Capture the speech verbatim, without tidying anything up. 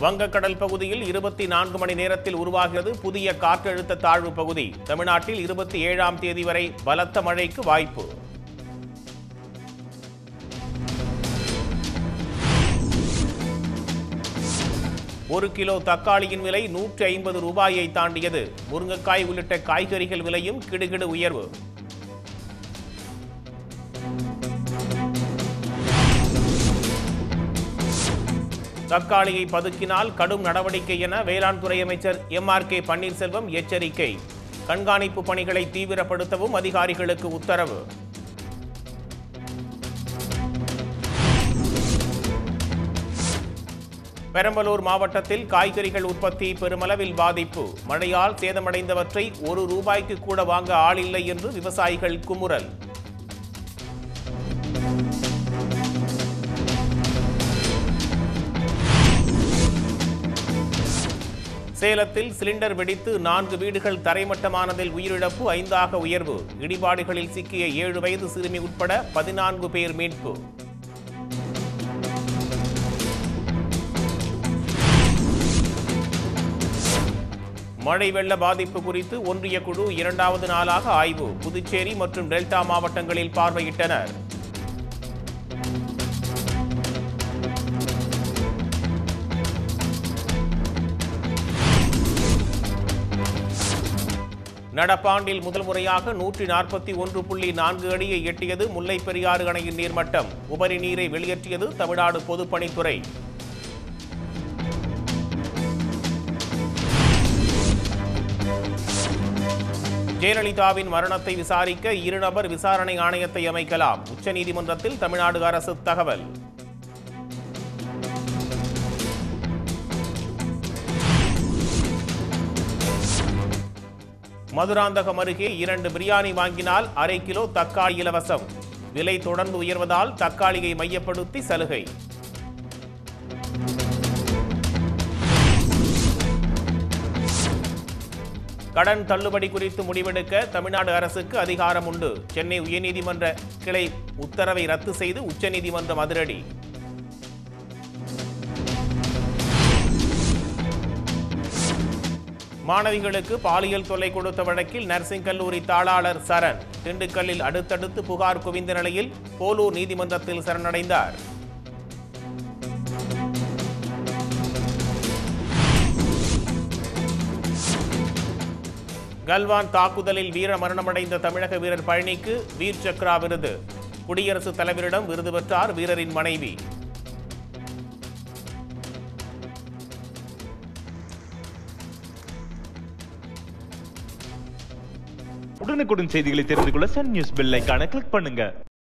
வங்கக்கடல் பகுதியில் இருபத்தி நான்கு மணி நேரத்தில் உருவாகிறது புதிய காற்றழுத்த தாழ்வு பகுதி. தமிழ்நாட்டில் இருபத்தி ஏழாம் தேதி வரை பலத்த மழைக்கு வாய்ப்பு. ஒரு கிலோ தக்காளியின் விலை நூற்றி ஐம்பது ரூபாயை தாண்டியது. முருங்கைக்காய் உள்ளிட்ட காய்கறிகள் விலையும் கிடுகிடு உயர்வு. தக்காளியை பதுக்கினால் கடும் நடவடிக்கை என வேளாண் துறை அமைச்சர் எம் ஆர் கே பன்னீர்செல்வம் எச்சரிக்கை. கண்காணிப்பு பணிகளை தீவிரப்படுத்தவும் அதிகாரிகளுக்கு உத்தரவு. பெரம்பலூர் மாவட்டத்தில் காய்கறிகள் உற்பத்தி பெருமளவில் பாதிப்பு. மழையால் சேதமடைந்தவற்றை ஒரு ரூபாய்க்கு கூட வாங்க ஆளில்லை என்று விவசாயிகள் குமுறல். சேலத்தில் சிலிண்டர் வெடித்து நான்கு வீடுகள் தரைமட்டமானதில் உயிரிழப்பு ஐந்தாக உயர்வு. இடிபாடுகளில் சிக்கிய ஏழு வயது சிறுமி உட்பட பதினான்கு பேர் மீட்பு. மழை வெள்ள பாதிப்பு குறித்து ஒன்றிய குழு இரண்டாவது நாளாக ஆய்வு. புதுச்சேரி மற்றும் டெல்டா மாவட்டங்களில் பார்வையிட்டனர். நடப்பாண்டில் முதல் முறையாக நூற்றி நாற்பத்தி ஒன்று புள்ளி நான்கு அடியை எட்டியது முல்லை பெரியாறு அணையின் நீர்மட்டம். உபரி நீரை வெளியேற்றியது தமிழ்நாடு பொதுப்பணித்துறை. ஜெயலலிதாவின் மரணத்தை விசாரிக்க இருநபர் விசாரணை ஆணையத்தை அமைக்கலாம். உச்சநீதிமன்றத்தில் தமிழ்நாடு அரசு தகவல். மதுராந்தகம் அருகே இரண்டு பிரியாணி வாங்கினால் அரை கிலோ தக்காளி இலவசம். விலை தொடர்ந்து உயர்வதால் தக்காளியை மையப்படுத்தி சலுகை. கடன் தள்ளுபடி குறித்து முடிவெடுக்க தமிழ்நாடு அரசுக்கு அதிகாரம் உண்டு. சென்னை உயர்நீதிமன்ற கிளை உத்தரவை ரத்து செய்து உச்சநீதிமன்றம் அதிரடி. மாணவிகளுக்கு பாலியல் தொல்லை கொடுத்த வழக்கில் நர்சிங் கல்லூரி தாளாளர் சரண். திண்டுக்கல்லில் அடுத்தடுத்து புகார் குவிந்த நிலையில் போலூர் நீதிமன்றத்தில் சரணடைந்தார். கல்வான் தாக்குதலில் வீர மரணமடைந்த தமிழக வீரர் பழனிக்கு வீர் சக்ரா விருது. குடியரசுத் தலைவரிடம் விருது பெற்றார் வீரரின் மனைவி. உடனுக்குடன் செய்திகளை தெரிந்து கொள்ள சன் நியூஸ் பெல் ஐகானை கிளிக் பண்ணுங்க.